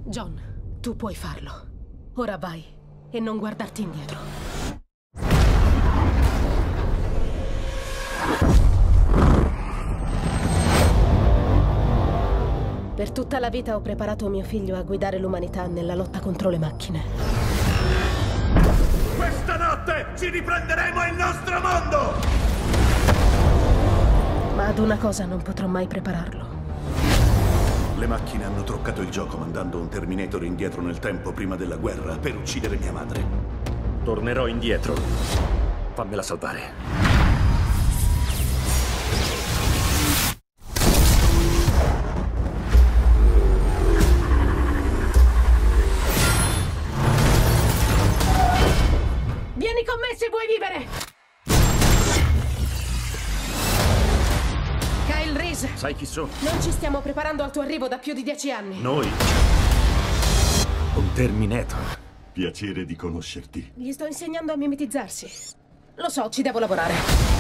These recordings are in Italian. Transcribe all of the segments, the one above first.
John, tu puoi farlo. Ora vai e non guardarti indietro. Per tutta la vita ho preparato mio figlio a guidare l'umanità nella lotta contro le macchine. Questa notte ci riprenderemo il nostro mondo! Ma ad una cosa non potrò mai prepararlo. Le macchine hanno truccato il gioco mandando un Terminator indietro nel tempo prima della guerra per uccidere mia madre. Tornerò indietro. Fammela salvare. Vieni con me se vuoi vivere! Kyle Reese! Sai chi sono? Non ci stiamo preparando al tuo arrivo da più di 10 anni. Noi? Un Terminator. Piacere di conoscerti. Gli sto insegnando a mimetizzarsi. Lo so, ci devo lavorare.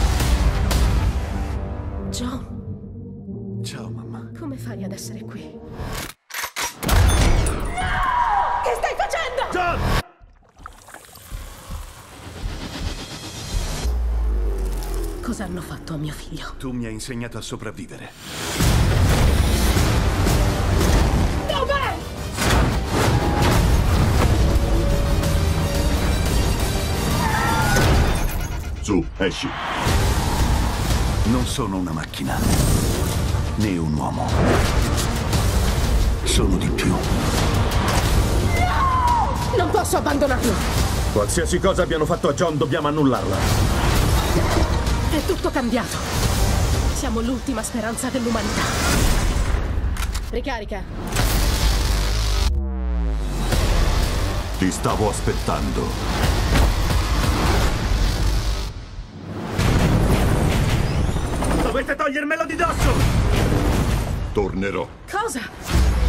John, Ciao, mamma. come fai ad essere qui? No! Che stai facendo? John! Cosa hanno fatto a mio figlio? Tu mi hai insegnato a sopravvivere. Dov'è? Su, esci. Non sono una macchina, né un uomo. Sono di più. Non posso abbandonarlo! Qualsiasi cosa abbiano fatto a John, dobbiamo annullarla. È tutto cambiato. Siamo l'ultima speranza dell'umanità. Ricarica. Ti stavo aspettando. Dovete togliermelo di dosso! Tornerò. Cosa?